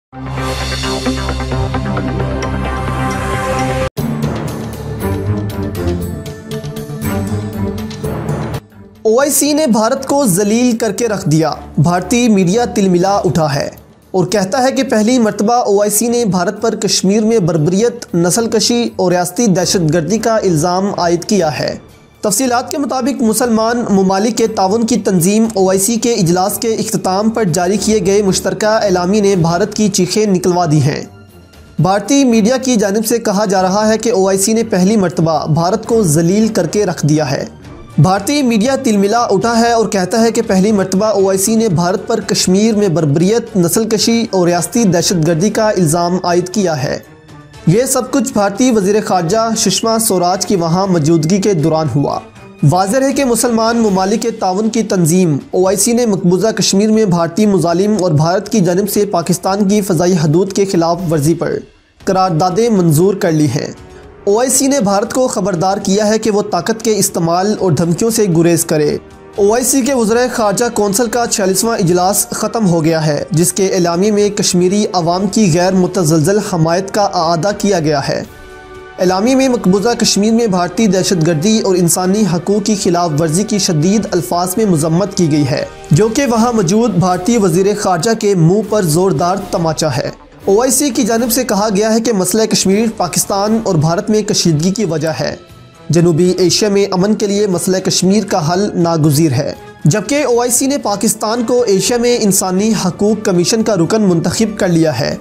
OIC ने भारत को जलील करके रख दिया। भारतीय मीडिया तिलमिला उठा है और कहता है कि पहली मर्तबा ओआईसी ने भारत पर कश्मीर में बर्बरियत, नस्लकशी और रियासती दहशतगर्दी का इल्ज़ाम आयद किया है। तफसीलात के मुताबिक मुसलमान ममालिक के ताउन की तंजीम ओआईसी के इजलास के इख्तिताम पर जारी किए गए मुश्तरका एलामी ने भारत की चीखें निकलवा दी हैं। भारतीय मीडिया की जानिब से कहा जा रहा है कि ओआईसी ने पहली मर्तबा भारत को जलील करके रख दिया है। भारतीय मीडिया तिलमिला उठा है और कहता है कि पहली मर्तबा ओआईसी ने भारत पर कश्मीर में बर्बरियत, नस्लकशी और रियासती दहशतगर्दी का इल्ज़ाम आयद किया है। ये सब कुछ भारतीय वज़ीर ख़ारजा सुषमा स्वराज की वहाँ मौजूदगी के दौरान हुआ। वाज़ेह है कि मुसलमान ममालिक के ताउन की तंजीम ओआईसी ने मकबूजा कश्मीर में भारतीय मुजालिम और भारत की जानिब से पाकिस्तान की फ़ज़ाई हदूद के खिलाफ वर्जी पर करारदादें मंजूर कर ली हैं। ओआईसी ने भारत को खबरदार किया है कि वो ताकत के इस्तेमाल और धमकियों से गुरेज करे। ओआईसी के वज़ीर ख़ारजा कौंसिल का 46वां इजलास ख़त्म हो गया है, जिसके एलामी में कश्मीरी अवाम की गैर मुतज़लज़ल हमायत का आदा किया गया है। एलामी में मकबूजा कश्मीर में भारतीय दहशतगर्दी और इंसानी हकूक़ की खिलाफ वर्जी की शदीद अल्फाज में मजम्मत की गई है, जो कि वहाँ मौजूद भारतीय वज़ीर ख़ारजा के मुँह पर ज़ोरदार तमाचा है। ओआईसी की जानिब से कहा गया है कि मसला कश्मीर पाकिस्तान और भारत में कशीदगी की वजह है। जनूबी एशिया में अमन के लिए मसला कश्मीर का हल नागुज़ीर है, जबकि ओआईसी ने पाकिस्तान को एशिया में इंसानी हकूक़ कमीशन का रुकन मुंतखब कर लिया है,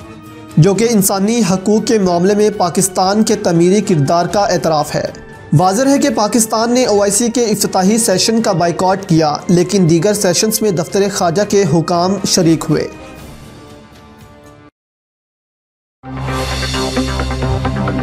जो कि इंसानी हकूक़ के मामले में पाकिस्तान के तमीरी किरदार का एतराफ़ है। वाज़ेह है कि पाकिस्तान ने ओआईसी के इफ्तिताही सेशन का बाइकॉट किया, लेकिन दीगर सेशंस में दफ्तर ख़ारजा के हुकाम शरीक हुए।